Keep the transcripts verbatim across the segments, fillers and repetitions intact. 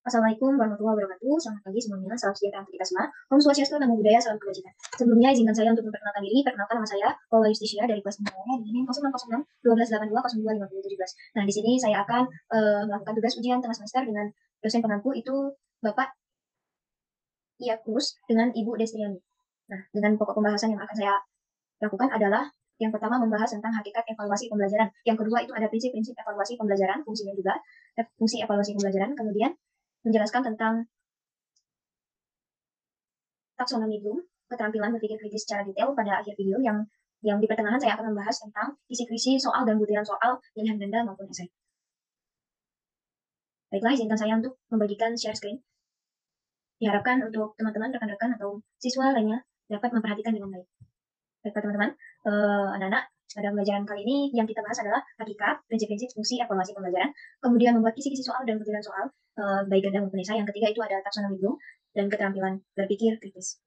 Assalamualaikum warahmatullahi wabarakatuh. Selamat pagi semuanya. Salam sejahtera untuk kita semua. Om Swastiastu, Namo Buddhaya, salam kebajikan. Sebelumnya izinkan saya untuk memperkenalkan diri. Perkenalkan nama saya Paula Justisya dari kelas enam di NIM nol enam nol enam satu dua delapan dua nol dua lima tujuh belas. Nah, di sini saya akan uh, melakukan tugas ujian tengah semester dengan dosen pengampu itu Bapak Ia Cruz dengan Ibu Destriani. Nah, dengan pokok pembahasan yang akan saya lakukan adalah yang pertama membahas tentang hakikat evaluasi pembelajaran. Yang kedua itu ada prinsip-prinsip evaluasi pembelajaran, fungsinya juga, fungsi evaluasi pembelajaran. Kemudian menjelaskan tentang taksonomi Bloom, keterampilan berpikir kritis secara detail pada akhir video yang yang di pertengahan saya akan membahas tentang kisi-kisi soal dan butiran soal pilihan ganda maupun esai. Baiklah, izinkan saya untuk membagikan share screen. Diharapkan untuk teman-teman, rekan-rekan atau siswa lainnya dapat memperhatikan dengan baik. Baiklah teman-teman, eh, anak-anak, pada pembelajaran kali ini yang kita bahas adalah hakikat, prinsip-prinsip, fungsi, evaluasi pembelajaran, kemudian membuat kisi-kisi soal dan butiran soal, eh, baik ganda maupun esai. Yang ketiga itu ada taksonomi Bloom dan keterampilan berpikir kritis.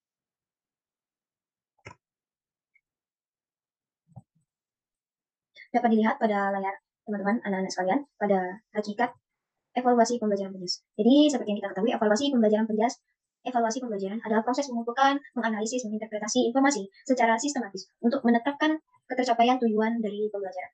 Dapat dilihat pada layar teman-teman, anak-anak sekalian, pada hakikat evaluasi pembelajaran penjas. Jadi, seperti yang kita ketahui, evaluasi pembelajaran penjas, evaluasi pembelajaran adalah proses mengumpulkan, menganalisis, menginterpretasi informasi secara sistematis untuk menetapkan ketercapaian tujuan dari pembelajaran.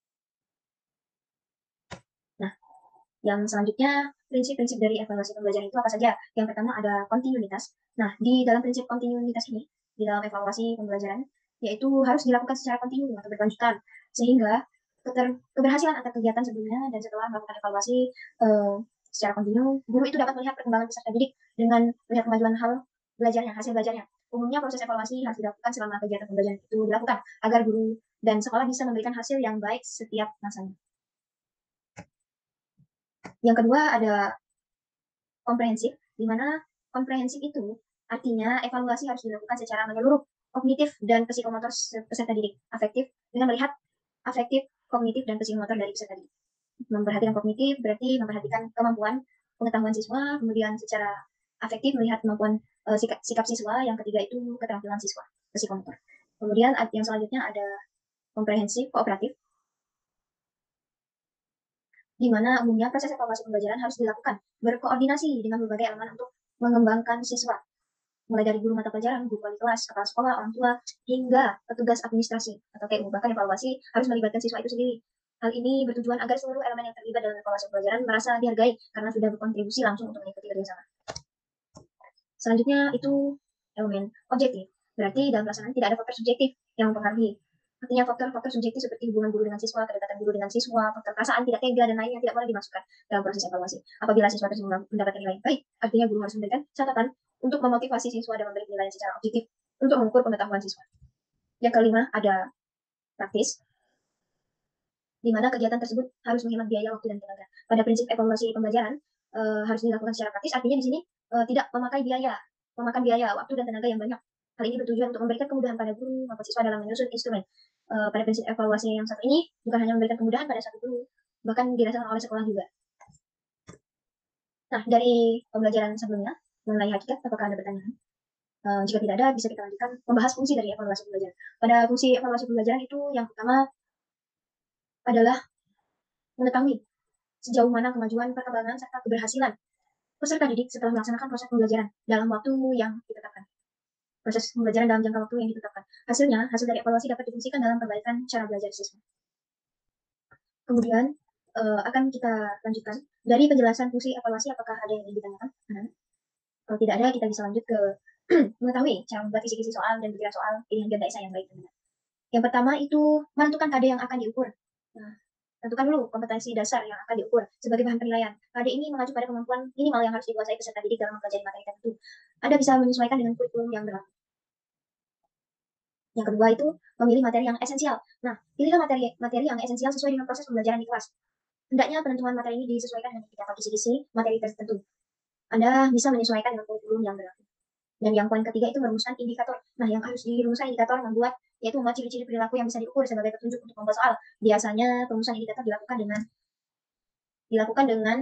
Nah, yang selanjutnya, prinsip-prinsip dari evaluasi pembelajaran itu apa saja? Yang pertama ada kontinuitas. Nah, di dalam prinsip kontinuitas ini, di dalam evaluasi pembelajaran, yaitu harus dilakukan secara kontinu atau berkelanjutan, sehingga keberhasilan atas kegiatan sebelumnya dan setelah melakukan evaluasi uh, secara kontinu, guru itu dapat melihat perkembangan peserta didik dengan melihat kemajuan hal belajarnya, hasil belajarnya. Umumnya proses evaluasi harus dilakukan selama kegiatan pembelajaran itu dilakukan, agar guru dan sekolah bisa memberikan hasil yang baik setiap masanya. Yang kedua ada komprehensif, di mana komprehensif itu artinya evaluasi harus dilakukan secara menyeluruh, kognitif dan psikomotor peserta didik, afektif dengan melihat afektif, kognitif dan psikomotor dari peserta didik. Memperhatikan kognitif berarti memperhatikan kemampuan pengetahuan siswa, kemudian secara afektif melihat kemampuan uh, sikap, sikap siswa, yang ketiga itu keterampilan siswa, psikomotor. Kemudian yang selanjutnya ada komprehensif, kooperatif, di mana umumnya proses evaluasi pembelajaran harus dilakukan berkoordinasi dengan berbagai elemen untuk mengembangkan siswa, mulai dari guru mata pelajaran, guru wali kelas, kepala sekolah, orang tua, hingga petugas administrasi atau T U. Bahkan evaluasi harus melibatkan siswa itu sendiri. Hal ini bertujuan agar seluruh elemen yang terlibat dalam evaluasi pelajaran merasa dihargai karena sudah berkontribusi langsung untuk mengikuti kerjasama. Selanjutnya itu elemen objektif. Berarti dalam pelaksanaan tidak ada faktor subjektif yang mempengaruhi. Artinya faktor-faktor subjektif seperti hubungan guru dengan siswa, kedekatan guru dengan siswa, faktor perasaan tidak tega dan lainnya tidak boleh dimasukkan dalam proses evaluasi. Apabila siswa tersebut mendapatkan nilai baik, artinya guru harus memberikan catatan untuk memotivasi siswa dan memberi penilaian secara objektif untuk mengukur pengetahuan siswa. Yang kelima ada praktis, di mana kegiatan tersebut harus menghemat biaya, waktu, dan tenaga. Pada prinsip evaluasi pembelajaran e, harus dilakukan secara praktis, artinya di sini e, tidak memakai biaya, memakan biaya, waktu, dan tenaga yang banyak. Hal ini bertujuan untuk memberikan kemudahan pada guru maupun siswa dalam menyusun instrumen. E, pada prinsip evaluasi yang satu ini, bukan hanya memberikan kemudahan pada satu guru, bahkan dirasakan oleh sekolah juga. Nah, dari pembelajaran sebelumnya, mengenai hakikat, apakah ada pertanyaan? Uh, jika tidak ada, bisa kita lanjutkan membahas fungsi dari evaluasi pembelajaran. Pada fungsi evaluasi pembelajaran itu yang pertama adalah mengetahui sejauh mana kemajuan, perkembangan, serta keberhasilan peserta didik setelah melaksanakan proses pembelajaran dalam waktu yang ditetapkan. Proses pembelajaran dalam jangka waktu yang ditetapkan. Hasilnya, hasil dari evaluasi dapat difungsikan dalam perbaikan cara belajar siswa. Kemudian, uh, akan kita lanjutkan dari penjelasan fungsi evaluasi, apakah ada yang ingin ditanyakan? Nah, kalau tidak ada, kita bisa lanjut ke mengetahui cara membuat kisi-kisi soal dan butiran soal pilihan ganda esai yang baik. Yang pertama itu menentukan K D yang akan diukur. Nah, tentukan dulu kompetensi dasar yang akan diukur sebagai bahan penilaian. K D ini mengacu pada kemampuan minimal yang harus dikuasai peserta didik dalam mempelajari materi tertentu. Anda bisa menyesuaikan dengan kurikulum yang berlaku. Yang kedua itu memilih materi yang esensial. Nah, pilihlah materi materi yang esensial sesuai dengan proses pembelajaran di kelas. Hendaknya penentuan materi ini disesuaikan dengan beberapa kisi-kisi materi tertentu. Anda bisa menyesuaikan dengan kurikulum yang berlaku. Dan yang poin ketiga itu merumuskan indikator. Nah, yang harus dirumuskan indikator membuat, yaitu membuat ciri-ciri perilaku yang bisa diukur sebagai petunjuk untuk membuat soal. Biasanya perumusan indikator dilakukan dengan dilakukan dengan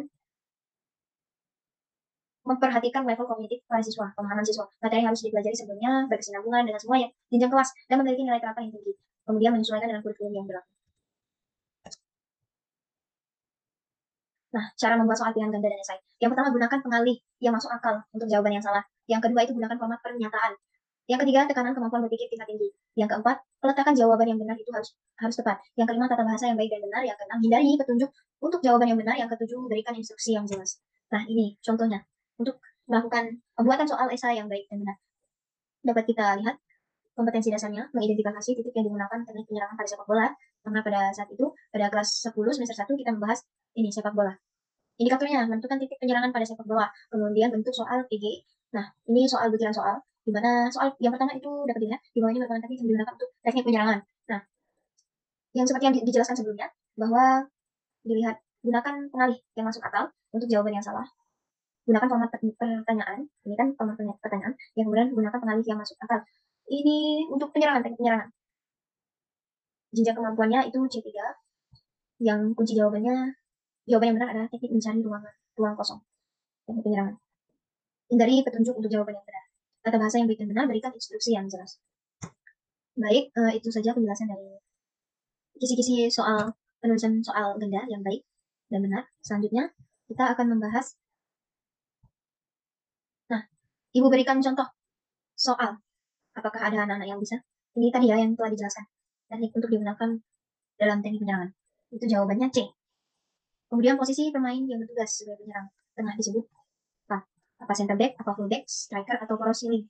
memperhatikan level kognitif para siswa, pemahaman siswa. Materi harus dipelajari sebelumnya, berkesinambungan dengan semua yang jenjang kelas, dan memiliki nilai terapan yang tinggi. Kemudian menyesuaikan dengan kurikulum yang berlaku. Nah, cara membuat soal pilihan ganda dan esai. Yang pertama, gunakan pengalih yang masuk akal untuk jawaban yang salah. Yang kedua itu gunakan format pernyataan. Yang ketiga, tekanan kemampuan berpikir tingkat tinggi. Yang keempat, peletakan jawaban yang benar itu harus harus tepat. Yang kelima, tata bahasa yang baik dan benar. Yang keenam, hindari petunjuk untuk jawaban yang benar. Yang ketujuh, berikan instruksi yang jelas. Nah, ini contohnya untuk melakukan pembuatan soal esai yang baik dan benar. Dapat kita lihat kompetensi dasarnya, mengidentifikasi titik yang digunakan teknik penyerangan pada sepak bola. Karena pada saat itu, pada kelas sepuluh semester satu kita membahas ini sepak bola. Indikatornya, menentukan titik penyerangan pada sepak bola. Kemudian bentuk soal P G. Nah, ini soal butiran soal. Di mana soal yang pertama itu dapat dilihat, di bawah ini merupakan teknik yang digunakan untuk teknik penyerangan. Nah, yang seperti yang dijelaskan sebelumnya, bahwa dilihat, gunakan pengalih yang masuk akal untuk jawaban yang salah. Gunakan format pertanyaan, ini kan format pertanyaan, yang kemudian gunakan pengalih yang masuk akal. Ini untuk penyerangan, teknik penyerangan. Jenjang kemampuannya itu C tiga, yang kunci jawabannya, jawaban yang benar adalah teknik mencari ruang, ruang kosong, teknik penyerangan. Hindari petunjuk untuk jawaban yang benar. Tata bahasa yang baik dan benar, berikan instruksi yang jelas. Baik, uh, itu saja penjelasan dari kisi-kisi soal penulisan soal ganda yang baik dan benar. Selanjutnya, kita akan membahas. Nah, Ibu berikan contoh soal. Apakah ada anak-anak yang bisa? Ini tadi ya yang telah dijelaskan. Teknik untuk digunakan dalam teknik penyerangan. Itu jawabannya C. Kemudian posisi pemain yang bertugas sebagai penyerang. Tengah disebut apa? Apa center back, apa full back, striker, atau poros ceiling.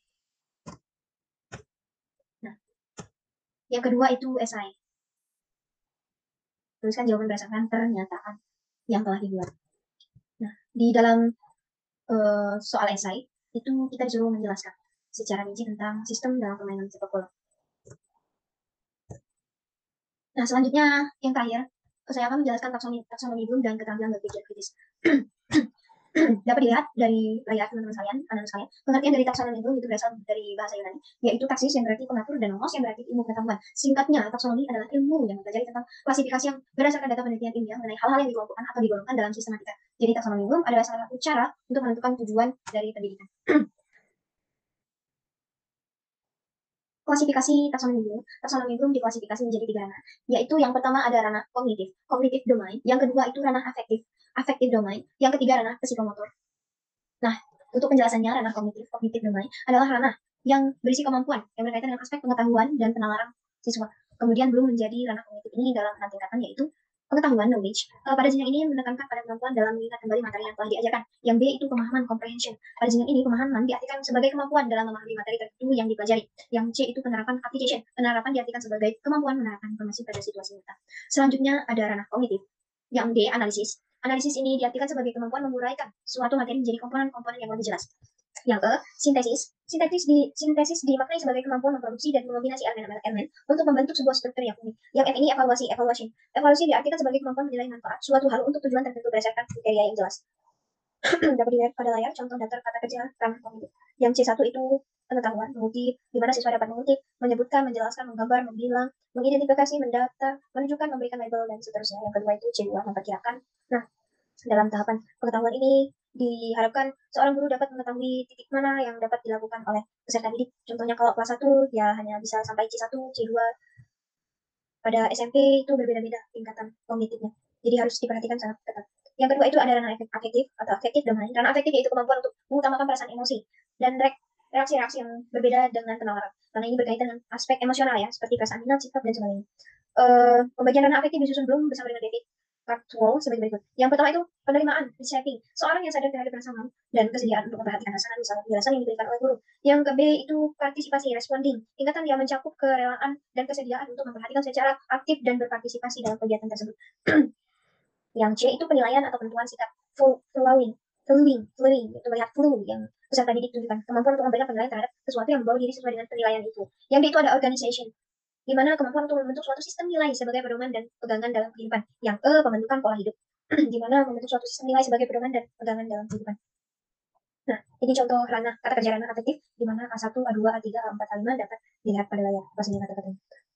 Nah, yang kedua itu esai. Tuliskan jawaban berdasarkan pernyataan yang telah dibuat. Nah, di dalam uh, soal esai, itu kita disuruh menjelaskan secara rinci tentang sistem dalam permainan sepak bola. Nah, selanjutnya yang terakhir, saya akan menjelaskan taksonomi, taksonomi Bloom dan keterampilan berpikir kritis. Dapat dilihat dari layar teman-teman sekalian, anak-anak sekalian, pengertian dari taksonomi Bloom itu berasal dari bahasa Yunani, yaitu taksis yang berarti pengatur dan nomos yang berarti ilmu pengetahuan. Singkatnya, taksonomi adalah ilmu yang mempelajari tentang klasifikasi yang berdasarkan data penelitian ilmiah mengenai hal-hal yang dikelompokkan atau digolongkan dalam sistematika. Jadi taksonomi Bloom adalah salah satu cara untuk menentukan tujuan dari pendidikan. Klasifikasi taksonomi Bloom, taksonomi Bloom diklasifikasi menjadi tiga ranah, yaitu yang pertama ada ranah kognitif, kognitif domain, yang kedua itu ranah afektif, afektif domain, yang ketiga ranah psikomotor. Nah, untuk penjelasannya, ranah kognitif, kognitif domain adalah ranah yang berisi kemampuan yang berkaitan dengan aspek pengetahuan dan penalaran siswa. Kemudian belum menjadi ranah kognitif ini dalam enam tingkatan, yaitu pengetahuan, knowledge. Uh, pada jenjang ini menekankan pada kemampuan dalam mengingat kembali materi yang telah diajarkan. Yang B itu pemahaman, comprehension. Pada jenjang ini pemahaman diartikan sebagai kemampuan dalam memahami materi tertentu yang dipelajari. Yang C itu penerapan, application. Penerapan diartikan sebagai kemampuan menerapkan informasi pada situasi nyata. Selanjutnya ada ranah kognitif. Yang D, analisis. Analisis ini diartikan sebagai kemampuan menguraikan suatu materi menjadi komponen-komponen yang lebih jelas. Yang E, sintesis. Sintesis di sintesis dimaknai sebagai kemampuan memproduksi dan mengombinasi elemen-elemen untuk membentuk sebuah struktur yang unik. Yang M ini evaluasi, evaluation. Evaluasi diartikan sebagai kemampuan menilai manfaat suatu hal untuk tujuan tertentu berdasarkan kriteria yang jelas. Dapat dilihat pada layar contoh daftar kata kerja ranah kognitif. Yang C satu itu pengetahuan, mengutip, di mana siswa dapat mengutip, menyebutkan, menjelaskan, menggambar, mengbilang, mengidentifikasi, mendaftar, menunjukkan, memberikan label, dan seterusnya. Yang kedua itu C dua, memperkirakan. Nah, dalam tahapan pengetahuan ini diharapkan seorang guru dapat mengetahui titik mana yang dapat dilakukan oleh peserta didik. Contohnya kalau kelas satu ya hanya bisa sampai C satu, C dua. Pada S M P itu berbeda-beda tingkatan kognitifnya. Jadi harus diperhatikan sangat ketat. Yang kedua itu ada ranah afektif atau afektif domain. Ranah afektif yaitu kemampuan untuk mengutamakan perasaan emosi dan reaksi-reaksi yang berbeda dengan penalaran. Karena ini berkaitan dengan aspek emosional ya, seperti perasaan minat, sikap, dan sebagainya. Uh, pembagian ranah afektif disusun belum bersama dengan David Cartwell sebagai berikut. Yang pertama itu penerimaan, receiving. Seorang yang sadar terhadap perasaan dan kesediaan untuk memperhatikan hasanah misalnya penjelasan yang diberikan oleh guru. Yang ke B itu partisipasi, responding. Tingkatan yang mencakup kerelaan dan kesediaan untuk memperhatikan secara aktif dan berpartisipasi dalam kegiatan tersebut. Yang C itu penilaian atau penentuan sikap, flowing, flowing, flowing, itu melihat flow yang peserta didik tunjukkan. Kemampuan untuk memberikan penilaian terhadap sesuatu yang membawa diri sesuai dengan penilaian itu. Yang D itu ada organization, di mana kemampuan untuk membentuk suatu sistem nilai sebagai pedoman dan pegangan dalam kehidupan. Yang E, pembentukan pola hidup, di mana membentuk suatu sistem nilai sebagai pedoman dan pegangan dalam kehidupan. Nah, ini contoh ranah kata kerja ranah afektif, di mana A satu, A dua, A tiga, A empat, A lima dapat dilihat pada layar apa saja kata-katanya.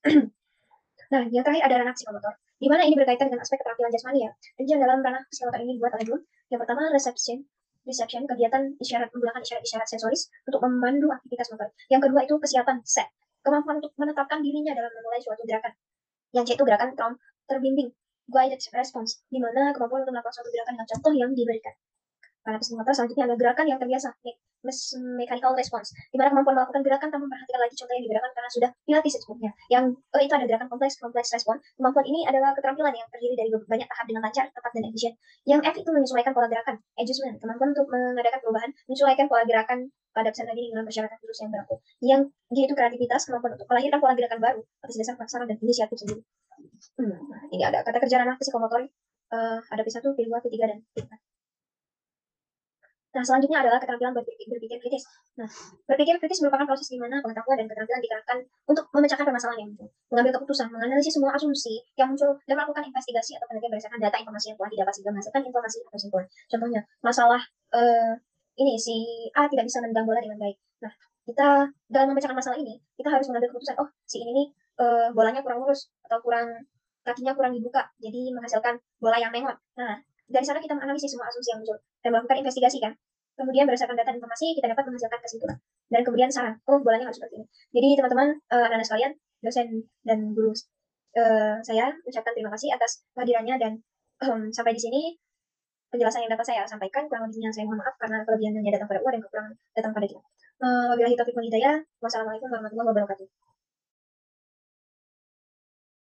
Nah, yang terakhir ada ranah psikomotor, di mana ini berkaitan dengan aspek keterampilan jasmani ya. Rincian dalam ranah psikomotor ini dibuat oleh Bloom. Yang pertama, reception, reception, kegiatan isyarat menggunakan isyarat-isyarat sensoris untuk memandu aktivitas motor. Yang kedua itu kesiapan, set, kemampuan untuk menetapkan dirinya dalam memulai suatu gerakan. Yang C itu gerakan terbimbing, guided response, di mana kemampuan untuk melakukan suatu gerakan dengan contoh yang diberikan. Para psikomotor selanjutnya adalah gerakan yang terbiasa, me- mes- mechanical response, di mana kemampuan melakukan gerakan tanpa memperhatikan lagi contoh yang diberikan karena sudah dilatih sebelumnya. Yang eh, itu ada gerakan kompleks, kompleks respon. Kemampuan ini adalah keterampilan yang terdiri dari banyak tahap dengan lancar, tepat, dan efisien. Yang F itu menyesuaikan pola gerakan, adjustment, kemampuan untuk mengadakan perubahan, menyesuaikan pola gerakan pada peserta didik dengan persyaratan khusus yang berlaku. Yang G itu kreativitas, kemampuan untuk melahirkan pola gerakan baru atas dasar paksaan dan inisiatif sendiri. Hmm, nah, ini ada kata kerja ranah psikomotorik, uh, ada P satu, P dua, P tiga, dan P empat. Nah, selanjutnya adalah keterampilan berpikir, berpikir kritis. Nah, berpikir kritis merupakan proses di mana pengetahuan dan keterampilan dikerahkan untuk memecahkan permasalahan yang muncul, mengambil keputusan, menganalisis semua asumsi yang muncul, dan melakukan investigasi atau penelitian berdasarkan data informasi yang telah didapat sehingga menghasilkan informasi atau kesimpulan. Contohnya, masalah uh, ini si A tidak bisa menendang bola dengan baik. Nah, kita dalam memecahkan masalah ini, kita harus mengambil keputusan, oh, si ini nih uh, bolanya kurang lurus atau kurang kakinya kurang dibuka, jadi menghasilkan bola yang mengot. Nah, dari sana kita menganalisis semua asumsi yang muncul dan melakukan investigasi kan. Kemudian berdasarkan data dan informasi kita dapat menghasilkan kesimpulan. Dan kemudian saran, oh bolanya harus seperti ini. Jadi teman-teman, uh, anak-anak sekalian, dosen dan guru uh, saya ucapkan terima kasih atas kehadirannya dan um, sampai di sini penjelasan yang dapat saya sampaikan. Kurang lebihnya saya mohon maaf karena kelebihannya datang pada uang dan kekurangan datang pada kita. Uh, wabillahi taufiq wal hidayah. Wassalamualaikum warahmatullahi wabarakatuh.